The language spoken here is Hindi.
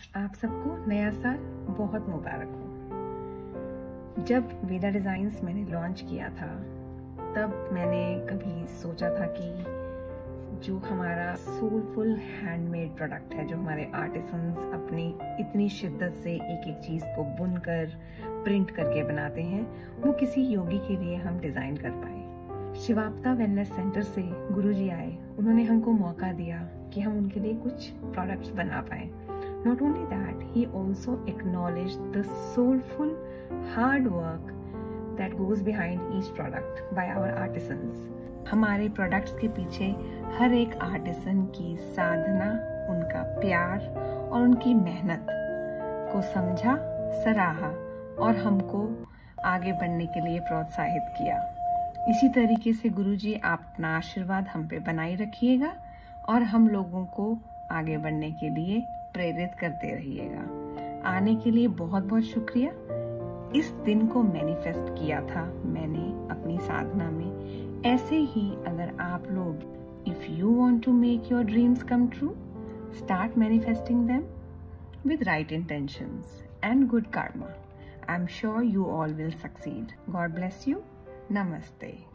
आप सबको नया साल बहुत मुबारक हो। जब वेदा डिज़ाइंस मैंने लॉन्च किया था तब मैंने कभी सोचा था कि जो हमारा सोलफुल हैंडमेड प्रोडक्ट है, जो हमारे आर्टिसंस अपनी इतनी शिद्दत से एक एक चीज़ को बुनकर प्रिंट करके बनाते हैं, वो किसी योगी के लिए हम डिज़ाइन कर पाए। शिवाप्ता वेलनेस सेंटर से गुरुजी आए, उन्होंने हमको मौका दिया कि हम उनके लिए कुछ प्रोडक्ट्स बना पाए। Not only that, he also acknowledged the soulful hard work that goes behind each product by our artisans. हमारे प्रोडक्ट्स के पीछे हर एक आर्टिसन की साधना, उनका प्यार और उनकी मेहनत को समझा, सराहा और हमको आगे बढ़ने के लिए प्रोत्साहित किया। इसी तरीके से गुरुजी, आप अपना आशीर्वाद हम पे बनाए रखिएगा और हम लोगों को आगे बढ़ने के लिए प्रेरित करते रहिएगा। आने के लिए बहुत बहुत शुक्रिया। इस दिन को मैनिफेस्ट किया था मैंने अपनी साधना में। ऐसे ही अगर आप लोग, if you want to make your dreams come true, start manifesting them with right intentions and good karma. I'm sure you all will succeed. God bless you. Namaste.